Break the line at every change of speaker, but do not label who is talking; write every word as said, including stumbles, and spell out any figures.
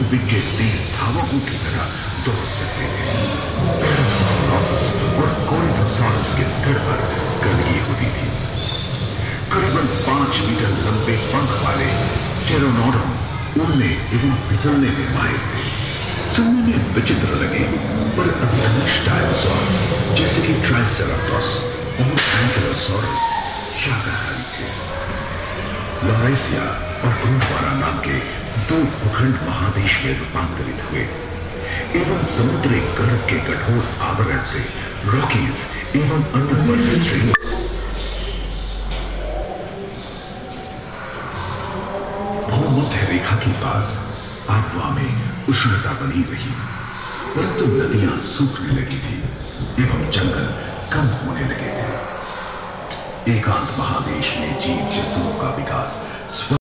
विज्ञ तेज धावकों की तरह दौड़ सकते थे। और कोरिडोसॉरस के सिर पर गंदगी होती थी। करीबन पांच मीटर लंबे पंख वाले प्टेरोनोडोन उड़ने एवं फिसलने में माहिर थे। सुनने में विचित्र लगे पर अधिकांश डायनासोर जैसे कि ट्राइसेराटोप्स और एंकिलोसॉरस शाकाहारी थे। लॉरेशिया और गोंडवाना नाम के दो भूखंड महादेश में रूपांतरित हुए एवं समुद्री गर्भ के कठोर आवरण से रॉकीज एवं अन्य पर्वत भूमध्य रेखा के पास आबवा में उष्णता बनी रही, परंतु नदियां सूखने लगी थी एवं जंगल कम होने लगे थे। एकांत महादेश में जीव जंतुओं का विकास